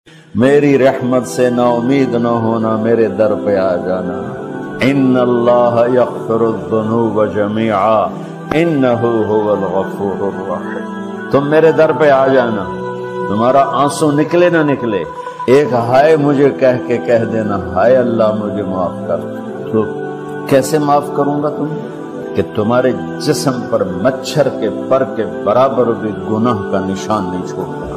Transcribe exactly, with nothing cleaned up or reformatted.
मेरी रहमत से ना उम्मीद न होना, मेरे दर पे आ जाना। इन्नल्लाह यग़फ़िरुज़्ज़ुनूब जमीआ इन्नहु हुवल गफ़ूरुर रहीम। तुम मेरे दर पे आ जाना, तुम्हारा आंसू निकले ना निकले, एक हाय मुझे कह के कह देना, हाय अल्लाह मुझे माफ कर। तो कैसे माफ करूंगा तुम कि तुम्हारे जिस्म पर मच्छर के पर के बराबर भी गुनाह का निशान नहीं छोड़ता।